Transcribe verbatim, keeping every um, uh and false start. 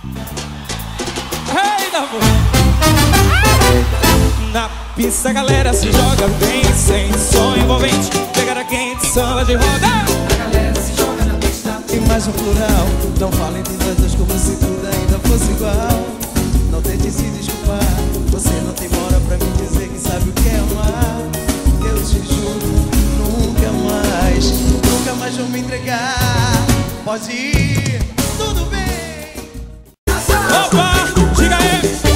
Eita, na pista a galera se joga bem, sem som envolvente, pegada quente, samba de roda. A galera se joga na pista. Tem mais um plural, não falem de nós dois como se tudo ainda fosse igual. Não tente se desculpar, você não tem mora pra me dizer que sabe o que é amar. Eu te juro, nunca mais, nunca mais vou me entregar. Pode ir, tudo bem. Opa, diga aí.